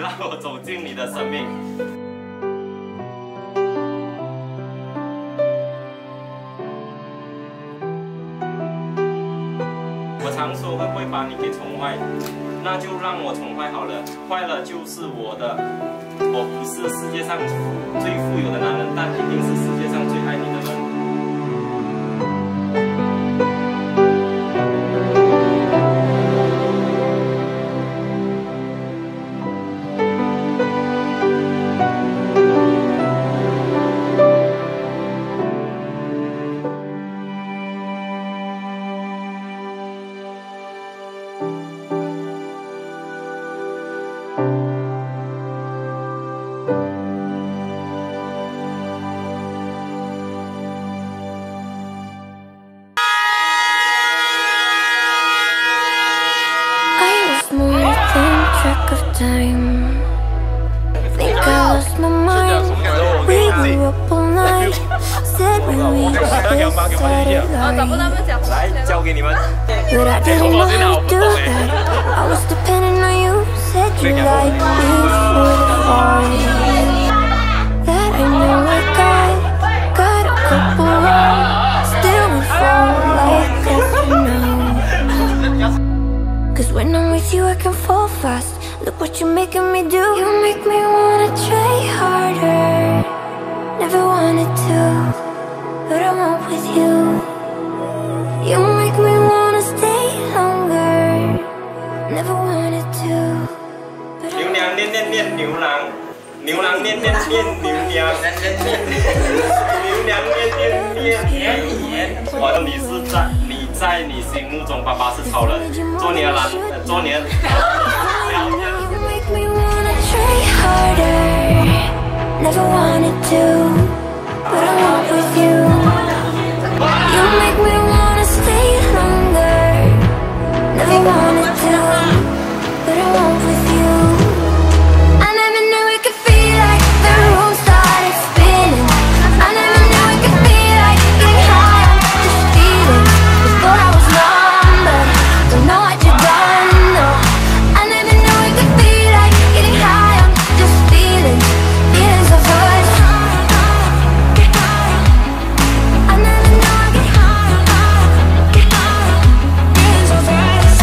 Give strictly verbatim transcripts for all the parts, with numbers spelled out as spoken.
让我走进你的生命。我常说会不会把你给宠坏，那就让我宠坏好了，坏了就是我的。我不是世界上最富有的男人，但一定是世界上最爱你的人。 Time. Think I lost my mind. We grew up all night. Said we reached this satellite. But I didn't know how to do that. I was depending on you. Said you liked me for the fight. That I know I got. Got a couple wrong. Still we fall like that, you know. Cause when I'm with you I can fall fast. Look what you're making me do. You make me wanna try harder. Never wanted to, but I won't with you. You make me wanna stay longer. Never wanted to, but I won't with you. 牛郎，牛郎念念念牛娘，牛娘念念念牛年。我你是在你在你心目中，爸爸是超人，做你的男，做你的。 Harder, never wanted to, but I want with you. You make me wanna stay longer. Never wanted to, but I want with you. I never knew it could feel like the room started spinning. I never knew it could feel like getting high on just feeling. Before I was numb, but don't know what you've done. No, I never knew it could feel like getting high on just feeling, feelings of us. I never knew I'd get high, get high, feelings of us.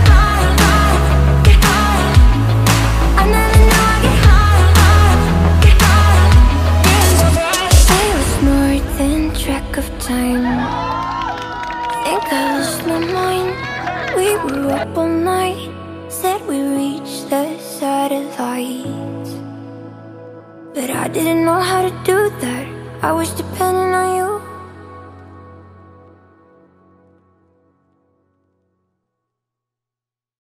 Get high. I never knew I'd get high, get high, feelings of us. I was more than track of time. Think I lost my mind. We were up all night. Said we reached the satellite. But I didn't know how to do that. I was depending